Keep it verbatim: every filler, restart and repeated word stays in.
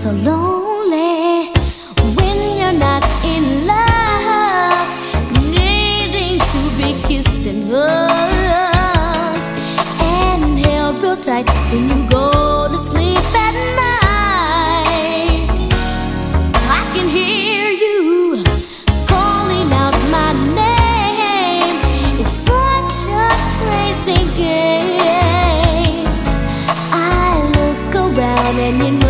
so lonely when you're not in love, needing to be kissed and hugged and held real tight when you go to sleep at night. I can hear you calling out my name. It's such a crazy game. I look around and you know